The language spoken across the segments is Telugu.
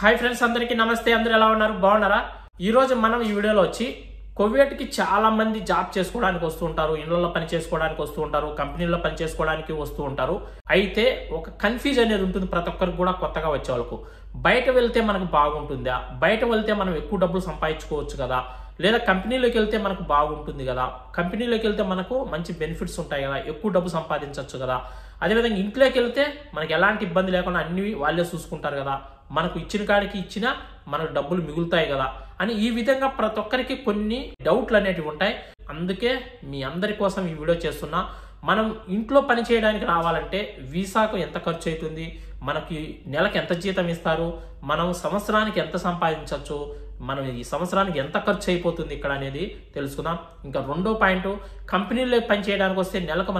హాయ్ ఫ్రెండ్స్, అందరికీ నమస్తే. అందరూ ఎలా ఉన్నారు? బాగున్నారా? ఈరోజు మనం ఈ వీడియోలో వచ్చి కువైట్కి చాలా మంది జాబ్ చేసుకోవడానికి వస్తూ ఉంటారు, ఇళ్లలో పని చేసుకోవడానికి వస్తూ ఉంటారు, కంపెనీల్లో పని చేసుకోవడానికి వస్తూ ఉంటారు. అయితే ఒక కన్ఫ్యూజ్ అనేది ఉంటుంది ప్రతి ఒక్కరికి కూడా, కొత్తగా వచ్చే వాళ్ళకు. బయట వెళ్తే మనకు బాగుంటుందా, బయట వెళ్తే మనం ఎక్కువ డబ్బులు సంపాదించుకోవచ్చు కదా, లేదా కంపెనీలోకి వెళ్తే మనకు బాగుంటుంది కదా, కంపెనీలోకి వెళ్తే మనకు మంచి బెనిఫిట్స్ ఉంటాయి కదా, ఎక్కువ డబ్బు సంపాదించవచ్చు కదా, అదేవిధంగా ఇంట్లోకి వెళ్తే మనకి ఎలాంటి ఇబ్బంది లేకుండా అన్ని వాళ్ళే చూసుకుంటారు కదా, మనకు ఇచ్చిన కాడికి ఇచ్చినా మనకు డబ్బులు మిగులుతాయి కదా అని ఈ విధంగా ప్రతి ఒక్కరికి కొన్ని డౌట్లు అనేటివి ఉంటాయి. అందుకే మీ అందరి కోసం ఈ వీడియో చేస్తున్నా. మనం ఇంట్లో పని చేయడానికి రావాలంటే వీసాకు ఎంత ఖర్చు అవుతుంది, మనకి నెలకు ఎంత జీతం ఇస్తారు, మనం సంవత్సరానికి ఎంత సంపాదించవచ్చు, మనం ఈ సంవత్సరానికి ఎంత ఖర్చు అయిపోతుంది ఇక్కడ అనేది తెలుసుకుందాం. ఇంకా రెండో పాయింట్, కంపెనీలో పని చేయడానికి వస్తే నెలకు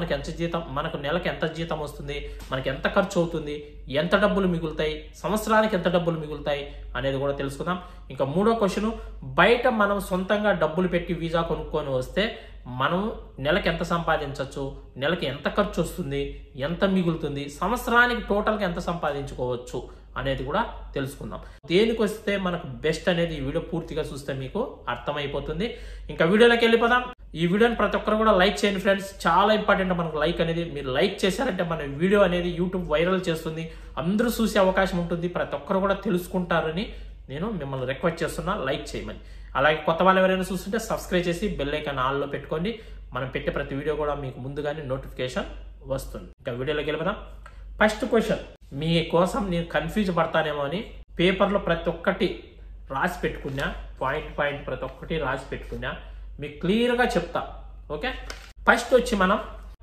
నెలకు ఎంత జీతం వస్తుంది, మనకి ఎంత ఖర్చు అవుతుంది, ఎంత డబ్బులు మిగులుతాయి, సంవత్సరానికి ఎంత డబ్బులు మిగులుతాయి అనేది కూడా తెలుసుకుందాం. ఇంకా మూడో క్వశ్చన్, బయట మనం సొంతంగా డబ్బులు పెట్టి వీసా కొనుక్కొని వస్తే మనం నెలకి ఎంత సంపాదించవచ్చు, నెలకి ఎంత ఖర్చు వస్తుంది, ఎంత మిగులుతుంది, సంవత్సరానికి టోటల్గా ఎంత సంపాదించుకోవచ్చు అనేది కూడా తెలుసుకుందాం. దేనికి వస్తే మనకు బెస్ట్ అనేది ఈ వీడియో పూర్తిగా చూస్తే మీకు అర్థమైపోతుంది. ఇంకా వీడియోలోకి వెళ్ళిపోదాం. ఈ వీడియోని ప్రతి ఒక్కరు కూడా లైక్ చేయండి ఫ్రెండ్స్, చాలా ఇంపార్టెంట్ మనకు లైక్ అనేది. మీరు లైక్ చేశారంటే మన వీడియో అనేది యూట్యూబ్ వైరల్ చేస్తుంది, అందరూ చూసే అవకాశం ఉంటుంది, ప్రతి ఒక్కరు కూడా తెలుసుకుంటారని నేను మిమ్మల్ని రిక్వెస్ట్ చేస్తున్నా, లైక్ చేయమని. అలాగే కొత్త వాళ్ళు ఎవరైనా చూస్తుంటే సబ్స్క్రైబ్ చేసి బెల్ ఐకాన్ ఆన్లో పెట్టుకోండి. మనం పెట్టే ప్రతి వీడియో కూడా మీకు ముందుగానే నోటిఫికేషన్ వస్తుంది. ఇంకా వీడియోలోకి వెళ్ళిపోదాం. ఫస్ట్ క్వశ్చన్, మీ కోసం నేను కన్ఫ్యూజ్ పడతానేమో అని పేపర్లో ప్రతి ఒక్కటి రాసి పెట్టుకున్నా, పాయింట్ ప్రతి ఒక్కటి రాసి పెట్టుకున్నా, మీకు క్లియర్గా చెప్తా. ఓకే, ఫస్ట్ వచ్చి మనం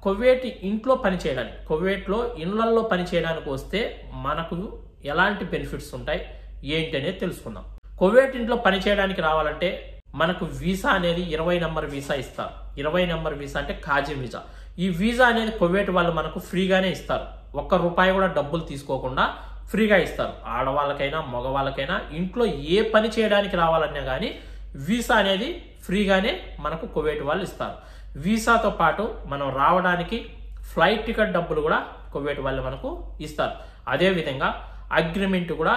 ఇంట్లో పని చేయడానికి, కువైట్లో ఇళ్లల్లో పని చేయడానికి వస్తే మనకు ఎలాంటి బెనిఫిట్స్ ఉంటాయి ఏంటి అనేది తెలుసుకుందాం. కువైట్ ఇంట్లో పని చేయడానికి రావాలంటే మనకు వీసా అనేది 20 నెంబర్ వీసా ఇస్తారు. 20 నెంబర్ వీసా అంటే కాజీ వీసా. ఈ వీసా అనేది కువైట్ వాళ్ళు మనకు ఫ్రీగానే ఇస్తారు, ₹1 కూడా డబ్బులు తీసుకోకుండా ఫ్రీగా ఇస్తారు. ఆడవాళ్ళకైనా మగవాళ్ళకైనా ఇంట్లో ఏ పని చేయడానికి రావాలన్నా కానీ వీసా అనేది ఫ్రీగానే మనకు కువైట్ వాళ్ళు ఇస్తారు. వీసాతో పాటు మనం రావడానికి ఫ్లైట్ టికెట్ డబ్బులు కూడా కువైట్ వాళ్ళు మనకు ఇస్తారు. అదేవిధంగా అగ్రిమెంట్ కూడా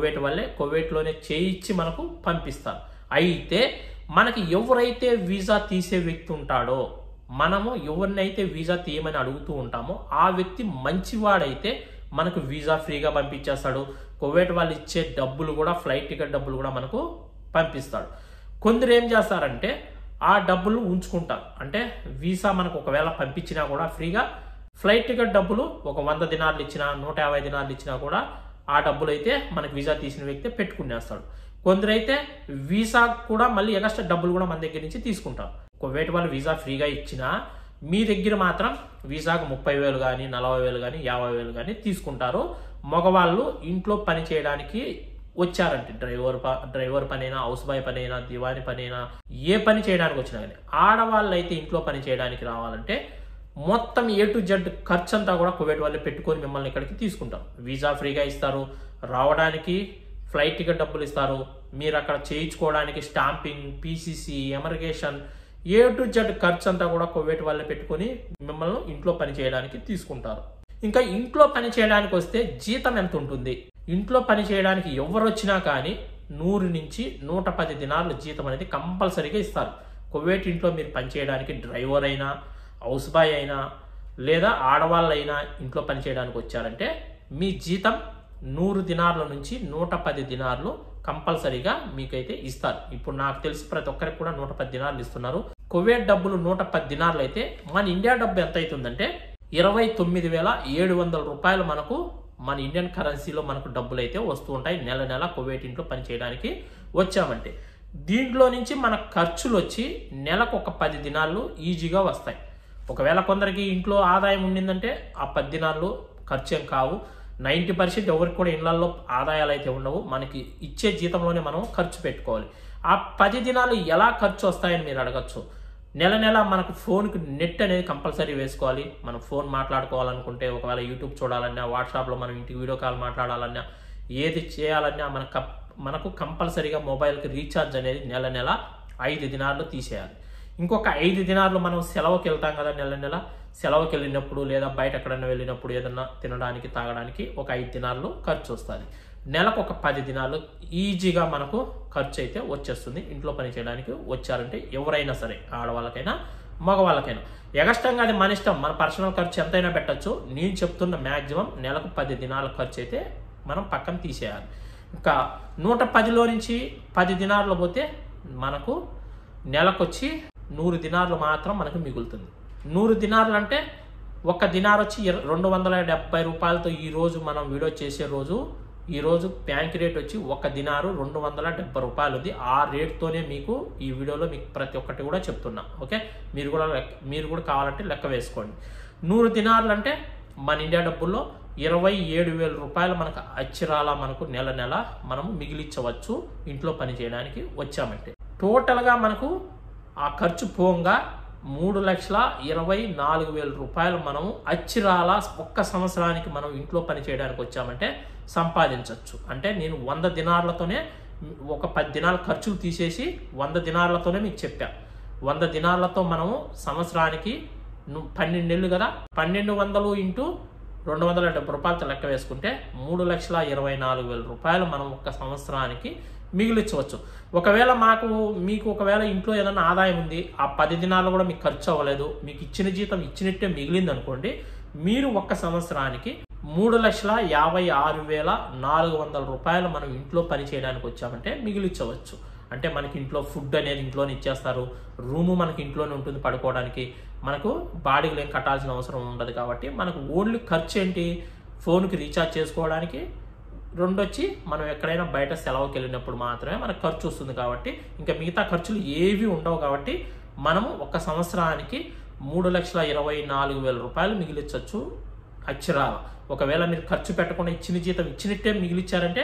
కువైట్లోనే చేయించి మనకు పంపిస్తారు. అయితే మనకి ఎవరైతే వీసా తీసే వ్యక్తి ఉంటాడో, మనము ఎవరినైతే వీసా తీయమని అడుగుతూ ఉంటామో ఆ వ్యక్తి మంచివాడైతే మనకు వీసా ఫ్రీగా పంపించేస్తాడు. కువైట్ వాళ్ళు ఇచ్చే డబ్బులు కూడా, ఫ్లైట్ టికెట్ డబ్బులు కూడా మనకు పంపిస్తాడు. కొందరు ఏం చేస్తారంటే ఆ డబ్బులు ఉంచుకుంటారు. అంటే వీసా మనకు ఒకవేళ పంపించినా కూడా ఫ్రీగా, ఫ్లైట్ టికెట్ డబ్బులు ఒక 100 దినార్లు ఇచ్చినా, 150 దినార్లు ఇచ్చినా కూడా ఆ డబ్బులు అయితే మనకు వీసా తీసిన వ్యక్తి పెట్టుకునేస్తాడు. కొందరైతే వీసా కూడా మళ్ళీ ఎక్స్ట్రా డబ్బులు కూడా మన దగ్గర నుంచి తీసుకుంటారు. కువైట్ వాళ్ళు వీసా ఫ్రీగా ఇచ్చినా మీ దగ్గర మాత్రం వీసాకు 30,000 కానీ 40,000 కానీ 50,000 కానీ తీసుకుంటారు. మగవాళ్ళు ఇంట్లో పని చేయడానికి వచ్చారంటే డ్రైవర్ పనైనా, హౌస్ బాయ్ పనైనా, దివాని పనైనా, ఏ పని చేయడానికి వచ్చినా కానీ, ఆడవాళ్ళు అయితే ఇంట్లో పని చేయడానికి రావాలంటే మొత్తం A to Z ఖర్చు అంతా కూడా కువైట్ వాళ్ళు పెట్టుకొని మిమ్మల్ని ఇక్కడికి తీసుకుంటారు. వీసా ఫ్రీగా ఇస్తారు, రావడానికి ఫ్లైట్ టికెట్ డబ్బులు ఇస్తారు, మీరు అక్కడ చేయించుకోవడానికి stamping, PCC, emigration, A to Z ఖర్చు అంతా కూడా కువైట్ వాళ్ళు పెట్టుకొని మిమ్మల్ని ఇంట్లో పని చేయడానికి తీసుకుంటారు. ఇంకా ఇంట్లో పని చేయడానికి వస్తే జీతం ఎంత ఉంటుంది? ఇంట్లో పని చేయడానికి ఎవరు వచ్చినా కానీ 100 నుంచి 110 దినార్లు జీతం అనేది కంపల్సరీగా ఇస్తారు. కువైట్ ఇంట్లో మీరు పని చేయడానికి డ్రైవర్ అయినా, హౌస్ బాయ్ అయినా, లేదా ఆడవాళ్ళైనా ఇంట్లో పని చేయడానికి వచ్చారంటే మీ జీతం 100 దినార్ల నుంచి 110 దినార్లు కంపల్సరీగా మీకైతే ఇస్తారు. ఇప్పుడు నాకు తెలిసి ప్రతి ఒక్కరికి కూడా 110 దినార్లు ఇస్తున్నారు. కువైట్ డబ్బులు 110 దినార్లు అయితే మన ఇండియా డబ్బు ఎంత అవుతుందంటే 29,700 రూపాయలు మనకు మన ఇండియన్ కరెన్సీలో మనకు డబ్బులు అయితే వస్తూ ఉంటాయి నెల కువైట్ ఇంట్లో పని చేయడానికి వచ్చామంటే. దీంట్లో నుంచి మన ఖర్చులు వచ్చి నెలకు ఒక 10 దినాలు ఈజీగా వస్తాయి. ఒకవేళ కొందరికి ఇంట్లో ఆదాయం ఉండిందంటే ఆ 10 దినాలు ఖర్చు ఏం కావు. 90% ఎవరికి కూడా ఇళ్లలో ఆదాయాలు అయితే ఉండవు, మనకి ఇచ్చే జీతంలోనే మనం ఖర్చు పెట్టుకోవాలి. ఆ 10 దినాలు ఎలా ఖర్చు వస్తాయని మీరు అడగచ్చు. నెల మనకు ఫోన్కి నెట్ అనేది కంపల్సరీ వేసుకోవాలి. మనం ఫోన్ మాట్లాడుకోవాలనుకుంటే, ఒకవేళ యూట్యూబ్ చూడాలన్నా, వాట్సాప్లో మనం ఇంటికి వీడియో కాల్ మాట్లాడాలన్నా, ఏది చేయాలన్నా మనకు కంపల్సరీగా మొబైల్కి రీఛార్జ్ అనేది నెల 5 దినార్లు తీసేయాలి. ఇంకొక 5 దినార్లు మనం సెలవుకి వెళ్తాం కదా, నెల సెలవుకి వెళ్ళినప్పుడు లేదా బయట ఎక్కడైనా వెళ్ళినప్పుడు ఏదన్నా తినడానికి తాగడానికి ఒక 5 దినార్లు ఖర్చు వస్తుంది. నెలకు ఒక 10 దినాలు ఈజీగా మనకు ఖర్చు అయితే వచ్చేస్తుంది. ఇంట్లో పని చేయడానికి వచ్చారంటే ఎవరైనా సరే, ఆడవాళ్ళకైనా మగవాళ్ళకైనా. ఎగస్ట్రాగా అది మన ఇష్టం, మన పర్సనల్ ఖర్చు ఎంతైనా పెట్టచ్చు. నేను చెప్తున్న మ్యాక్సిమం నెలకు 10 దినాల ఖర్చు అయితే మనం పక్కన తీసేయాలి. ఇంకా 110లో నుంచి 10 దినార్లు పోతే మనకు నెలకొచ్చి 100 దినార్లు మాత్రం మనకు మిగులుతుంది. 100 దినార్లు అంటే ఒక దినార్ వచ్చి 270 రూపాయలతో ఈరోజు మనం వీడియో చేసే రోజు, ఈరోజు బ్యాంక్ రేట్ వచ్చి ఒక దినారు 270 రూపాయలు ఉంది. ఆ రేట్తోనే మీకు ఈ వీడియోలో మీకు ప్రతి ఒక్కటి కూడా చెప్తున్నా. ఓకే, మీరు కూడా కావాలంటే లెక్క వేసుకోండి. 100 దినార్లు అంటే మన ఇండియా డబ్బుల్లో 27,000 రూపాయలు మనకు అచ్చిరాల మనకు నెల మనము మిగిలించవచ్చు ఇంట్లో పని చేయడానికి వచ్చామంటే. టోటల్గా మనకు ఆ ఖర్చు పోగా 3,24,000 రూపాయలు మనము అచ్చిరాల ఒక్క సంవత్సరానికి మనం ఇంట్లో పని చేయడానికి వచ్చామంటే సంపాదించవచ్చు. అంటే నేను 100 దినార్లతోనే ఒక 10 దినాల ఖర్చులు తీసేసి 100 దినార్లతోనే మీకు చెప్పా. 100 దినార్లతో మనము సంవత్సరానికి 12 నెలలు కదా, 1200 ఇంటూ 270 రూపాయలతో లెక్క వేసుకుంటే 3,24,000 రూపాయలు మనం ఒక్క సంవత్సరానికి మిగిలించవచ్చు. ఒకవేళ మీకు ఒకవేళ ఇంట్లో ఏదైనా ఆదాయం ఉంది, ఆ 10 దినాలు కూడా మీకు ఖర్చు అవ్వలేదు, మీకు ఇచ్చిన జీతం ఇచ్చినట్టే మిగిలింది అనుకోండి, మీరు ఒక్క సంవత్సరానికి 3,56,400 రూపాయలు మనం ఇంట్లో పని చేయడానికి వచ్చామంటే మిగిలించవచ్చు. అంటే మనకి ఇంట్లో ఫుడ్ అనేది ఇంట్లోనే ఇచ్చేస్తారు, రూము మనకి ఇంట్లోనే ఉంటుంది పడుకోవడానికి, మనకు బాడీకి ఏం కట్టాల్సిన అవసరం ఉండదు. కాబట్టి మనకు ఓన్లీ ఖర్చు ఏంటి, ఫోన్కి రీఛార్జ్ చేసుకోవడానికి, రెండొచ్చి మనం ఎక్కడైనా బయట సెలవుకి వెళ్ళినప్పుడు మాత్రమే మనకు ఖర్చు వస్తుంది. కాబట్టి ఇంకా మిగతా ఖర్చులు ఏవి ఉండవు. కాబట్టి మనము ఒక సంవత్సరానికి 3,24,000 రూపాయలు మిగిలించవచ్చు అక్షరాల. ఒకవేళ మీరు ఖర్చు పెట్టకుండా ఇచ్చిన జీతం ఇచ్చినట్టే మిగిలిచ్చారంటే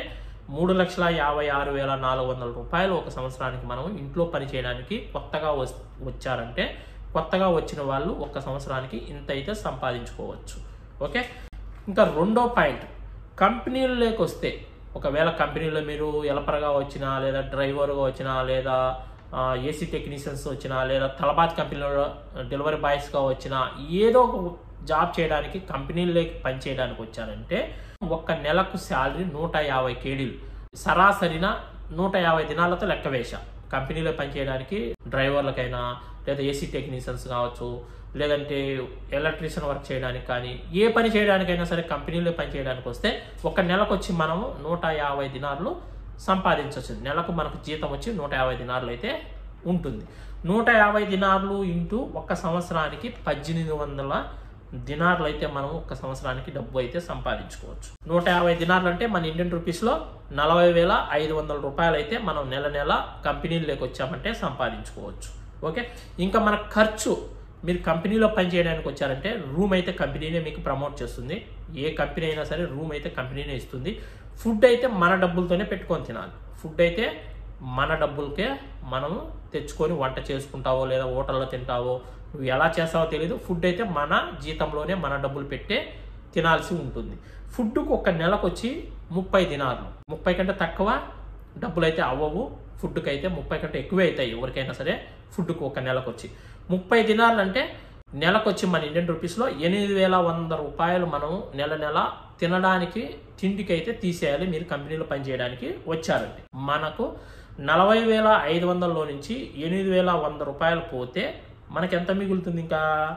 3,56,400 రూపాయలు ఒక సంవత్సరానికి మనం ఇంట్లో పని చేయడానికి కొత్తగా వచ్చారంటే, కొత్తగా వచ్చిన వాళ్ళు ఒక సంవత్సరానికి ఇంత అయితే సంపాదించుకోవచ్చు. ఓకే, ఇంకా రెండో పాయింట్, కంపెనీల్లోకి వస్తే, ఒకవేళ కంపెనీలో మీరు ఎలపరగా వచ్చినా, లేదా డ్రైవర్గా వచ్చినా, లేదా ఏసీ టెక్నీషియన్స్ వచ్చినా, లేదా తలబాత్ కంపెనీలో డెలివరీ బాయ్స్గా వచ్చినా, ఏదో ఒక జాబ్ చేయడానికి కంపెనీల్లోకి పనిచేయడానికి వచ్చారంటే ఒక్క నెలకు శాలరీ 150 కేడీలు, సరాసరిన 150 దినాలతో లెక్క వేశా. కంపెనీలో పనిచేయడానికి డ్రైవర్లకైనా, లేదా ఏసీ టెక్నీషియన్స్ కావచ్చు, లేదంటే ఎలక్ట్రీషియన్ వర్క్ చేయడానికి కానీ, ఏ పని చేయడానికైనా సరే కంపెనీలో పని చేయడానికి వస్తే ఒక నెలకు వచ్చి మనము 150 దినార్లు సంపాదించవచ్చు. నెలకు మనకు జీతం వచ్చి 150 దినార్లు అయితే ఉంటుంది. 150 దినార్లు ఇంటూ ఒక్క సంవత్సరానికి 1800 దినార్లు అయితే మనం ఒక్క సంవత్సరానికి డబ్బు అయితే సంపాదించుకోవచ్చు. 150 దినార్లు అంటే మన ఇండియన్ రూపీస్లో 40,500 రూపాయలు అయితే మనం నెల కంపెనీలోకి వచ్చామంటే సంపాదించుకోవచ్చు. ఓకే, ఇంకా మన ఖర్చు, మీరు కంపెనీలో పని చేయడానికి వచ్చారంటే రూమ్ అయితే కంపెనీనే మీకు ప్రమోట్ చేస్తుంది. ఏ కంపెనీ అయినా సరే రూమ్ అయితే కంపెనీనే ఇస్తుంది. ఫుడ్ అయితే మన డబ్బులతోనే పెట్టుకొని తినాలి. ఫుడ్ అయితే మన డబ్బులకే మనము తెచ్చుకొని వంట చేసుకుంటావో లేదా హోటల్లో తింటావో, నువ్వు ఎలా చేస్తావో తెలియదు. ఫుడ్ అయితే మన జీతంలోనే మన డబ్బులు పెట్టే తినాల్సి ఉంటుంది. ఫుడ్కు ఒక నెలకు వచ్చి 30 దినార్లు, 30 కంటే తక్కువ డబ్బులు అయితే అవ్వవు. ఫుడ్కి అయితే 30 కంటే ఎక్కువే అవుతాయి ఎవరికైనా సరే. ఫుడ్కు ఒక నెలకు వచ్చి 30 దినార్లు అంటే నెలకు వచ్చి మన ఇండియన్ రూపీస్లో 8,100 రూపాయలు మనం నెల తినడానికి, తిండికి అయితే తీసేయాలి మీరు కంపెనీలో పనిచేయడానికి వచ్చారండి. మనకు 40,500లో నుంచి 8,100 రూపాయలు పోతే మనకి ఎంత మిగులుతుంది? ఇంకా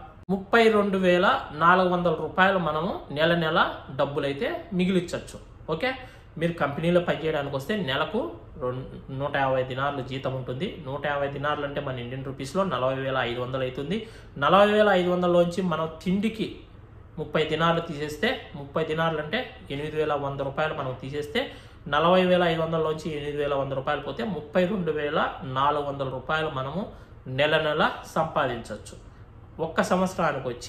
32,400 రూపాయలు మనము నెల డబ్బులు అయితే మిగిలించవచ్చు. ఓకే, మీరు కంపెనీలో పనిచేయడానికి వస్తే నెలకు 150 దినార్లు జీతం ఉంటుంది. 150 దినార్లు అంటే మన ఇండియన్ రూపీస్లో 40,500 అవుతుంది. 40,500లోంచి మనం తిండికి 30 దినార్లు తీసేస్తే, 30 దినార్లు అంటే 8,100 రూపాయలు మనం తీసేస్తే, 40,500లోంచి 8,100 రూపాయలు పోతే 32,400 రూపాయలు మనము నెల సంపాదించవచ్చు. ఒక్క సంవత్సరానికి వచ్చి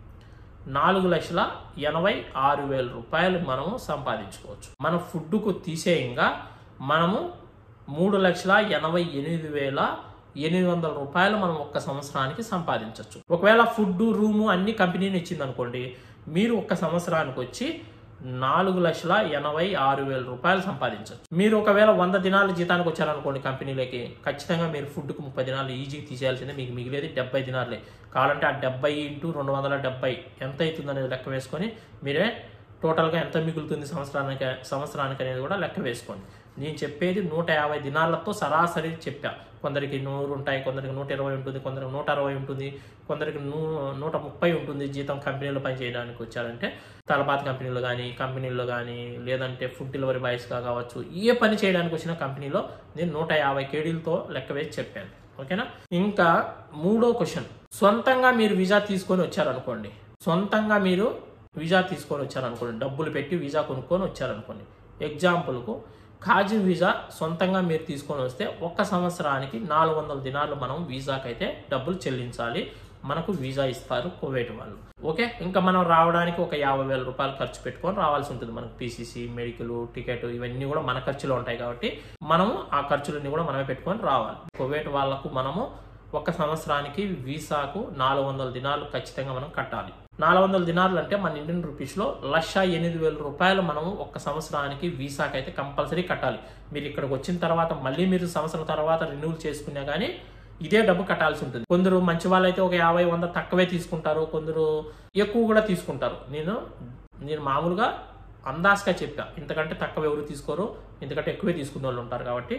4,86,000 రూపాయలు మనము సంపాదించుకోవచ్చు. మన ఫుడ్కు తీసేయంగా మనము 3,88,800 రూపాయలు మనం ఒక్క సంవత్సరానికి సంపాదించవచ్చు. ఒకవేళ ఫుడ్, రూము అన్ని కంపెనీని ఇచ్చింది అనుకోండి, మీరు ఒక్క సంవత్సరానికి వచ్చి 4,86,000 రూపాయలు సంపాదించవచ్చు. మీరు ఒకవేళ 100 దినాల జీతానికి వచ్చారనుకోండి కంపెనీలకి, ఖచ్చితంగా మీరు ఫుడ్కు 30 దినాలు ఈజీగా తీసేయాల్సిందే. మీకు మిగిలేది 70 దినాలే. కావాలంటే ఆ 70 × 270 ఎంత అవుతుంది అనేది లెక్క వేసుకొని మీరే టోటల్గా ఎంత మిగులుతుంది సంవత్సరానికి అనేది కూడా లెక్క వేసుకోండి. నేను చెప్పేది 150 దినాలతో సరాసరి చెప్పా. కొందరికి 100 ఉంటాయి, కొందరికి 120 ఉంటుంది, కొందరికి 160 ఉంటుంది, కొందరికి 130 ఉంటుంది జీతం కంపెనీలో పని చేయడానికి వచ్చారంటే. తలపాత కంపెనీలో కానీ లేదంటే ఫుడ్ డెలివరీ బాయ్స్గా కావచ్చు, ఏ పని చేయడానికి వచ్చిన కంపెనీలో నేను 150 కేడీలతో లెక్క వేసి చెప్పాను. ఓకేనా. ఇంకా 3వ క్వశ్చన్, సొంతంగా మీరు వీసా తీసుకొని వచ్చారనుకోండి, డబ్బులు పెట్టి వీసా కొనుక్కొని వచ్చారనుకోండి. ఎగ్జాంపుల్కు కాజిన్ వీసా సొంతంగా మీరు తీసుకొని వస్తే 1 సంవత్సరానికి 400 దినాలు మనం వీసాకి అయితే డబ్బులు చెల్లించాలి. మనకు వీసా ఇస్తారు కువైట్ వాళ్ళు. ఓకే. ఇంకా మనం రావడానికి ఒక 50,000 రూపాయలు ఖర్చు పెట్టుకొని రావాల్సి ఉంటుంది. మనకు పీసీసీ, మెడికల్, టికెట్ ఇవన్నీ కూడా మన ఖర్చులో ఉంటాయి కాబట్టి మనము ఆ ఖర్చులన్నీ కూడా మనమే పెట్టుకొని రావాలి. కువైట్ వాళ్ళకు మనము 1 సంవత్సరానికి వీసాకు 400 దినాలు ఖచ్చితంగా మనం కట్టాలి. 400 దినాలు అంటే మన ఇండియన్ రూపీస్లో 1,08,000 రూపాయలు మనం 1 సంవత్సరానికి వీసాకి అయితే కంపల్సరీ కట్టాలి. మీరు ఇక్కడికి వచ్చిన తర్వాత మళ్ళీ మీరు సంవత్సరం తర్వాత రెన్యూల్ చేసుకున్నా కానీ ఇదే డబ్బు కట్టాల్సి ఉంటుంది. కొందరు మంచి వాళ్ళు అయితే ఒక 50-100 తక్కువే తీసుకుంటారు, కొందరు ఎక్కువ కూడా తీసుకుంటారు. నేను మామూలుగా అందాజుగా చెప్పా, ఇంతకంటే తక్కువ ఎవరు తీసుకోరు, ఇంతకంటే ఎక్కువే తీసుకునే వాళ్ళు ఉంటారు. కాబట్టి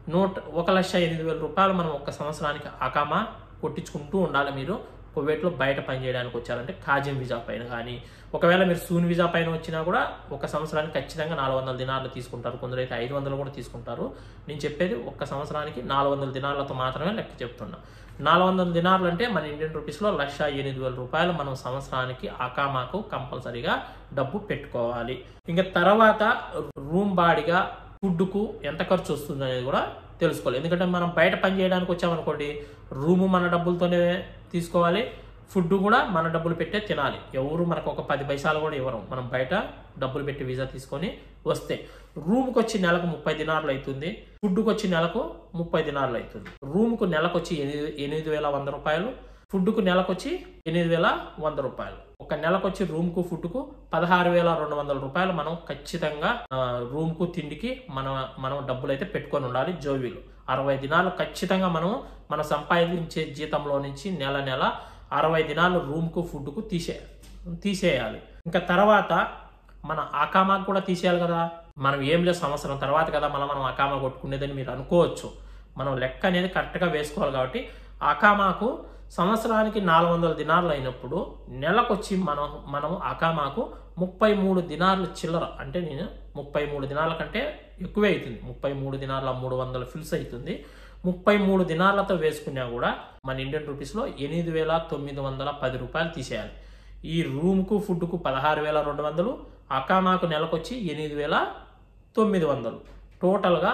1,08,000 రూపాయలు మనం 1 సంవత్సరానికి అకామా కొట్టించుకుంటూ ఉండాలి. మీరు కువైట్లో బయట పని చేయడానికి వచ్చారంటే కాజిన్ వీసా పైన కానీ, ఒకవేళ మీరు సూన్ వీసా పైన వచ్చినా కూడా 1 సంవత్సరానికి ఖచ్చితంగా 400 దినాలు తీసుకుంటారు, కొందరైతే 500 కూడా తీసుకుంటారు. నేను చెప్పేది 1 సంవత్సరానికి 400 దినాలతో మాత్రమే లెక్క చెప్తున్నా. 400 దినాలు అంటే మన ఇండియన్ రూపీస్లో 1,08,000 రూపాయలు మనం సంవత్సరానికి అకామాకు కంపల్సరీగా డబ్బు పెట్టుకోవాలి. ఇంకా తర్వాత రూమ్ బాడిగా, ఫుడ్కు ఎంత ఖర్చు వస్తుంది అనేది కూడా తెలుసుకోవాలి. ఎందుకంటే మనం బయట పని చేయడానికి వచ్చామనుకోండి, రూము మన డబ్బులతోనే తీసుకోవాలి, ఫుడ్ కూడా మన డబ్బులు పెట్టే తినాలి. ఎవరు మనకు ఒక 10 పైసలు కూడా ఇవ్వరు. మనం బయట డబ్బులు పెట్టి వీసా తీసుకొని వస్తే రూమ్కి వచ్చి నెలకు 30 దినార్లు అవుతుంది, ఫుడ్కి వచ్చి నెలకు 30 దినార్లు అవుతుంది. రూమ్కు నెలకు వచ్చి 8,100 రూపాయలు, ఫుడ్కు నెలకు వచ్చి 8,100 రూపాయలు. ఒక నెలకు వచ్చి రూమ్కు ఫుడ్కు 16,200 రూపాయలు మనం ఖచ్చితంగా రూమ్కు తిండికి మనం డబ్బులు అయితే పెట్టుకొని ఉండాలి. జోవీలు 60 దినాలు ఖచ్చితంగా మనం సంపాదించే జీతంలో నుంచి నెల 60 దినాలు రూమ్కు ఫుడ్కు తీసేయాలి. ఇంకా తర్వాత మన అకామాకు కూడా తీసేయాలి కదా. మనం ఏం లేదు, సంవత్సరం తర్వాత కదా మనం అకామా కొట్టుకునేదని మీరు అనుకోవచ్చు. మనం లెక్క అనేది కరెక్ట్గా వేసుకోవాలి. కాబట్టి అకామాకు సంవత్సరానికి 400 దినార్లు అయినప్పుడు నెలకొచ్చి మనం అకామాకు 33 దినార్లు చిల్లర, అంటే నేను 33 దినాల కంటే ఎక్కువే అవుతుంది. 33 దినార్ల 300 ఫిల్స్ అవుతుంది. 33 దినార్లతో వేసుకున్నా కూడా మన ఇండియన్ రూపీస్లో 8,910 రూపాయలు తీసేయాలి. ఈ రూమ్కు ఫుడ్కు 16,200, అకామాకు నెలకొచ్చి 8,900, టోటల్గా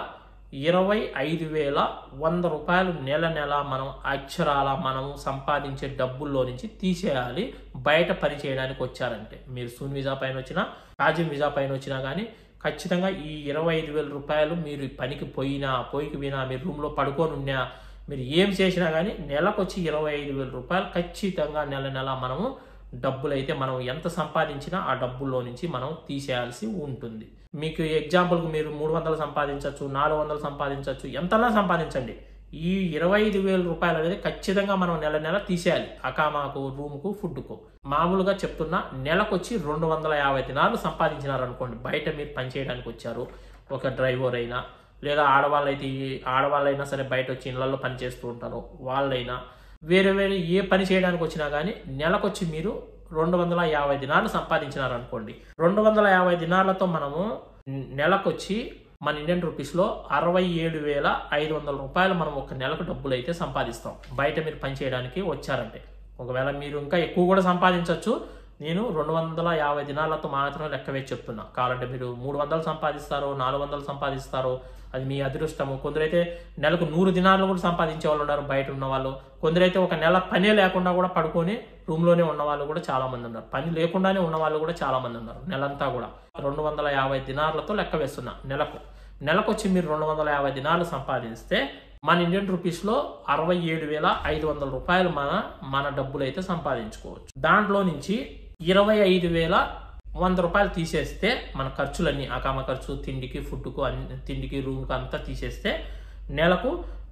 25,100 రూపాయలు నెల మనం అక్షరాల మనం సంపాదించే డబ్బుల్లో నుంచి తీసేయాలి బయట పని చేయడానికి వచ్చారంటే. మీరు సూన్ వీసా పైన వచ్చినా, కాజిన్ వీసా పైన వచ్చినా కానీ ఖచ్చితంగా ఈ 25,000 రూపాయలు మీరు పనికి పోయినా మీరు రూమ్లో పడుకొని ఉన్నా, మీరు ఏం చేసినా కానీ నెలకొచ్చి 25,000 రూపాయలు ఖచ్చితంగా నెల మనము డబ్బులు అయితే మనం ఎంత సంపాదించినా ఆ డబ్బుల్లో నుంచి మనం తీసేయాల్సి ఉంటుంది. మీకు ఎగ్జాంపుల్కి మీరు 300 సంపాదించవచ్చు, 400 సంపాదించవచ్చు, ఎంతలా సంపాదించండి. ఈ 25,000 రూపాయలు అనేది ఖచ్చితంగా మనం నెల తీసేయాలి అకామాకు, రూమ్కు, ఫుడ్కు. మామూలుగా చెప్తున్నా, నెలకొచ్చి 250 దినాలు సంపాదించినారనుకోండి, బయట మీరు పని చేయడానికి వచ్చారు, ఒక డ్రైవర్ అయినా లేదా ఆడవాళ్ళైనా సరే బయట వచ్చి ఇళ్లలో పని చేస్తూ ఉంటారు, వాళ్ళైనా వేరే ఏ పని చేయడానికి వచ్చినా కానీ నెలకొచ్చి మీరు 250 దినాలు సంపాదించినారనుకోండి. 250 దినాలతో మనము నెలకొచ్చి మన ఇండియన్ రూపీస్లో 67,500 రూపాయలు మనం ఒక నెలకు డబ్బులు అయితే సంపాదిస్తాం బయట మీరు పని చేయడానికి వచ్చారంటే. ఒకవేళ మీరు ఇంకా ఎక్కువ కూడా సంపాదించవచ్చు. నేను 250 దినాలతో మాత్రమే లెక్క వేసి చెప్తున్నా. కావాలంటే మీరు 300 సంపాదిస్తారో 400 సంపాదిస్తారో అది మీ అదృష్టము. కొందరైతే నెలకు 100 దినాలు కూడా సంపాదించే వాళ్ళు ఉన్నారు బయట ఉన్న వాళ్ళు. కొందరైతే ఒక నెల పనే లేకుండా కూడా పడుకొని రూమ్లోనే ఉన్న వాళ్ళు కూడా చాలా మంది ఉన్నారు. పని లేకుండానే ఉన్న వాళ్ళు కూడా చాలా మంది ఉన్నారు. నెలంతా కూడా 250 దినాలతో లెక్క వేస్తున్నా. నెలకొచ్చి మీరు 250 దినాలు సంపాదిస్తే మన ఇండియన్ రూపీస్లో 67,500 రూపాయలు మన డబ్బులు అయితే సంపాదించుకోవచ్చు. దాంట్లో నుంచి 25,100 రూపాయలు తీసేస్తే మన ఖర్చులన్నీ, అకామ ఖర్చు, తిండికి, ఫుడ్కు, తిండికి, రూమ్కి అంతా తీసేస్తే నెలకు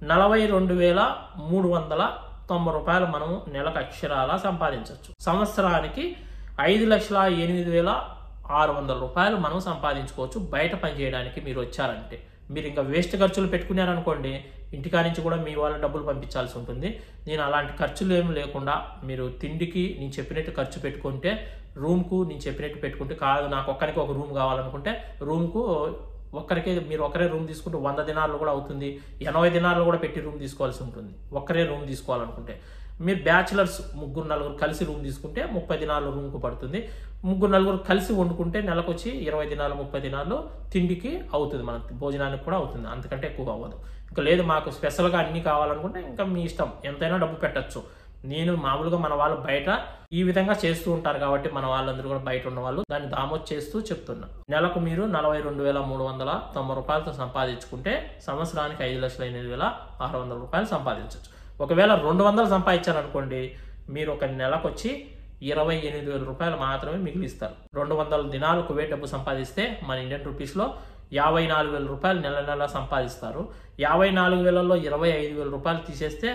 42,390 రూపాయలు మనం నెలకు అక్షరాల సంపాదించవచ్చు. సంవత్సరానికి 5,08,000 600 రూపాయలు మనం సంపాదించుకోవచ్చు బయట పని చేయడానికి మీరు వచ్చారంటే. మీరు ఇంకా వేస్ట్ ఖర్చులు పెట్టుకున్నారనుకోండి, ఇంటికా నుంచి కూడా మీ వాళ్ళ డబ్బులు పంపించాల్సి ఉంటుంది. నేను అలాంటి ఖర్చులు ఏమి లేకుండా మీరు తిండికి నేను చెప్పినట్టు ఖర్చు పెట్టుకుంటే, రూమ్కు నేను చెప్పినట్టు పెట్టుకుంటే, కాదు నాకు ఒక్కరికి ఒక రూమ్ కావాలనుకుంటే రూమ్కు ఒక్కరికే మీరు ఒకరే రూమ్ తీసుకుంటే 100 దినార్లు కూడా అవుతుంది, 80 దినార్లు కూడా పెట్టి రూమ్ తీసుకోవాల్సి ఉంటుంది ఒక్కరే రూమ్ తీసుకోవాలనుకుంటే. మీరు బ్యాచిలర్స్ 3-4 కలిసి రూమ్ తీసుకుంటే 30 దినార్లు రూమ్కు పడుతుంది. 3-4 కలిసి వండుకుంటే నెలకు వచ్చి 20 దినాలు 30 దినాలు తిండికి అవుతుంది, మనకు భోజనానికి కూడా అవుతుంది, అంతకంటే ఎక్కువ అవ్వదు. ఇంకా లేదు మాకు స్పెషల్గా అన్నీ కావాలనుకుంటే ఇంకా మీ ఇష్టం, ఎంతైనా డబ్బు పెట్టచ్చు. నేను మామూలుగా మన వాళ్ళు బయట ఈ విధంగా చేస్తూ ఉంటారు కాబట్టి మన వాళ్ళందరూ కూడా బయట ఉన్న వాళ్ళు దాన్ని దామోచ్ చేస్తూ చెప్తున్నా. నెలకు మీరు 42,390 రూపాయలతో సంపాదించుకుంటే సంవత్సరానికి 5,08,600 రూపాయలు సంపాదించవచ్చు. ఒకవేళ 200 సంపాదించారనుకోండి, మీరు ఒక నెలకు వచ్చి 28,000 రూపాయలు మాత్రమే మిగిలిస్తారు. 200 దినాలు కువైట్ డబ్బు సంపాదిస్తే మన ఇండియన్ రూపీస్లో 54,000 రూపాయలు నెల నెల సంపాదిస్తారు. 54,000లో 25,000 రూపాయలు తీసేస్తే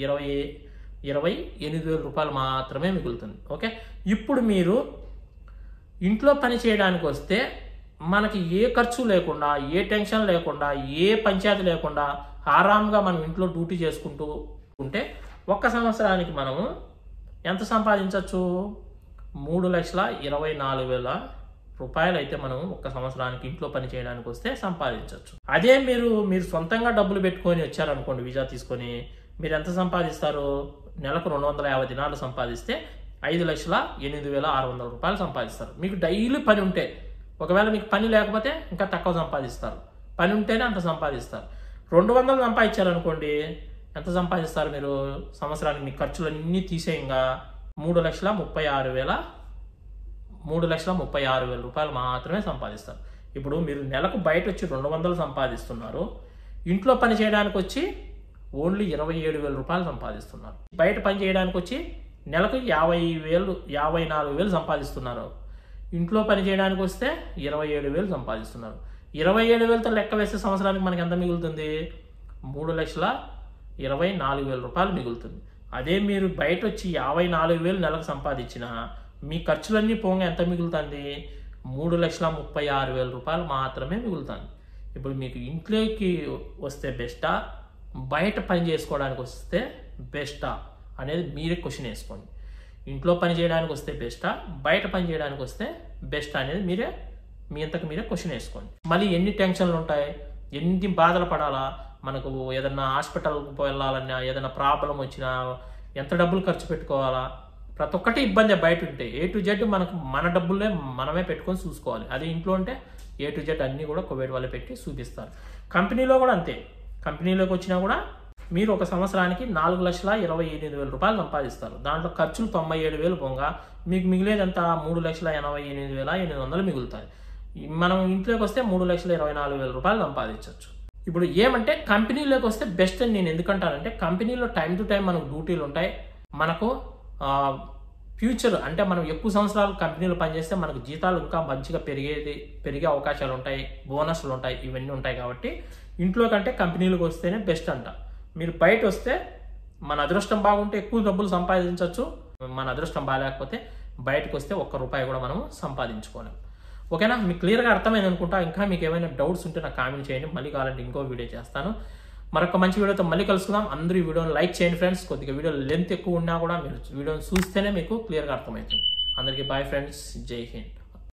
28,000 రూపాయలు మాత్రమే మిగులుతుంది. ఓకే, ఇప్పుడు మీరు ఇంట్లో పని చేయడానికి వస్తే మనకి ఏ ఖర్చు లేకుండా, ఏ టెన్షన్ లేకుండా, ఏ పంచాయతీ లేకుండా ఆరాంగా మనం ఇంట్లో డ్యూటీ చేసుకుంటూ ఉంటే ఒక్క సంవత్సరానికి మనము ఎంత సంపాదించవచ్చు? 3,24,000 రూపాయలు అయితే మనం ఒక్క సంవత్సరానికి ఇంట్లో పని చేయడానికి వస్తే సంపాదించవచ్చు. అదే మీరు సొంతంగా డబ్బులు పెట్టుకొని వచ్చారనుకోండి, వీసా తీసుకొని, మీరు ఎంత సంపాదిస్తారు? నెలకు 250 దినాలు సంపాదిస్తే 5,08,600 రూపాయలు సంపాదిస్తారు. మీకు డైలీ పని ఉంటే, ఒకవేళ మీకు పని లేకపోతే ఇంకా తక్కువ సంపాదిస్తారు, పని ఉంటేనే అంత సంపాదిస్తారు. 200 సంపాదించారనుకోండి, ఎంత సంపాదిస్తారు మీరు సంవత్సరానికి? మీ ఖర్చులన్నీ తీసేయంగా 3,36,000 రూపాయలు మాత్రమే సంపాదిస్తారు. ఇప్పుడు మీరు నెలకు బయట వచ్చి 200 సంపాదిస్తున్నారు, ఇంట్లో పని చేయడానికి వచ్చి ఓన్లీ 27,000 రూపాయలు సంపాదిస్తున్నారు. బయట పని చేయడానికి వచ్చి నెలకు 54,000 సంపాదిస్తున్నారు, ఇంట్లో పని చేయడానికి వస్తే 27,000 సంపాదిస్తున్నారు. 27,000తో లెక్క వేస్తే సంవత్సరానికి మనకి ఎంత మిగులుతుంది? 3,24,000 రూపాయలు మిగులుతుంది. అదే మీరు బయట వచ్చి 54,000 నెలకు సంపాదించిన మీ ఖర్చులన్నీ పోగా ఎంత మిగులుతుంది? 3,36,000 రూపాయలు మాత్రమే మిగులుతుంది. ఇప్పుడు మీకు ఇంట్లోకి వస్తే బెస్టా, బయట పని చేసుకోవడానికి వస్తే బెస్టా అనేది మీరే క్వశ్చన్ వేసుకోండి. ఇంట్లో పని చేయడానికి వస్తే బెస్టా, బయట పని చేయడానికి వస్తే బెస్టా అనేది మీ అంతకు మీరే క్వశ్చన్ వేసుకోండి. మళ్ళీ ఎన్ని టెన్షన్లు ఉంటాయి, ఎన్ని బాధలు పడాలా, మనకు ఏదన్నా హాస్పిటల్కి వెళ్ళాలన్నా, ఏదైనా ప్రాబ్లం వచ్చినా ఎంత డబ్బులు ఖర్చు పెట్టుకోవాలా, ప్రతి ఒక్కటి ఇబ్బంది. బయట ఉంటే A to Z మన డబ్బులే మనమే పెట్టుకొని చూసుకోవాలి. అదే ఇంట్లో ఉంటే A to Z అన్నీ కూడా కువైట్ వాళ్ళే పెట్టి చూపిస్తారు. కంపెనీలో కూడా అంతే. కంపెనీలోకి వచ్చినా కూడా మీరు ఒక సంవత్సరానికి 4,28,000 రూపాయలు సంపాదిస్తారు. దాంట్లో ఖర్చులు 97,000 పోగా మీకు మిగిలేదంతా 3,88,800 మిగులుతాయి. మనం ఇంట్లోకి వస్తే 3,24,000 రూపాయలు సంపాదించవచ్చు. ఇప్పుడు ఏమంటే కంపెనీలోకి వస్తే బెస్ట్ అని నేను ఎందుకంటానంటే, కంపెనీలో టైం టు టైం మనకు డ్యూటీలు ఉంటాయి, మనకు ఫ్యూచర్ అంటే మనం ఎక్కువ సంవత్సరాలు కంపెనీలో పనిచేస్తే మనకు జీతాలు ఇంకా మంచిగా పెరిగే అవకాశాలు ఉంటాయి, బోనస్లు ఉంటాయి, ఇవన్నీ ఉంటాయి. కాబట్టి ఇంట్లో కంటే కంపెనీలకు వస్తేనే బెస్ట్ అంట. మీరు బయట వస్తే మన అదృష్టం బాగుంటే ఎక్కువ డబ్బులు సంపాదించవచ్చు, మన అదృష్టం బాగాలేకపోతే బయటకు వస్తే ఒక్క రూపాయి కూడా మనం సంపాదించుకోలేం. ఓకేనా, మీకు క్లియర్గా అర్థమైంది అనుకుంటా. ఇంకా మీకు ఏమైనా డౌట్స్ ఉంటే నాకు కామెంట్ చేయండి, మళ్ళీ కావాలంటే ఇంకో వీడియో చేస్తాను. మరొక మంచి వీడియోతో మళ్ళీ కలుసుకుందాం. అందరూ ఈ వీడియోని లైక్ చేయండి ఫ్రెండ్స్. కొద్దిగా వీడియో లెంత్ ఎక్కువ ఉన్నా కూడా మీరు వీడియోని చూస్తేనే మీకు క్లియర్గా అర్థమవుతుంది. అందరికీ బాయ్ ఫ్రెండ్స్, జై హింద్.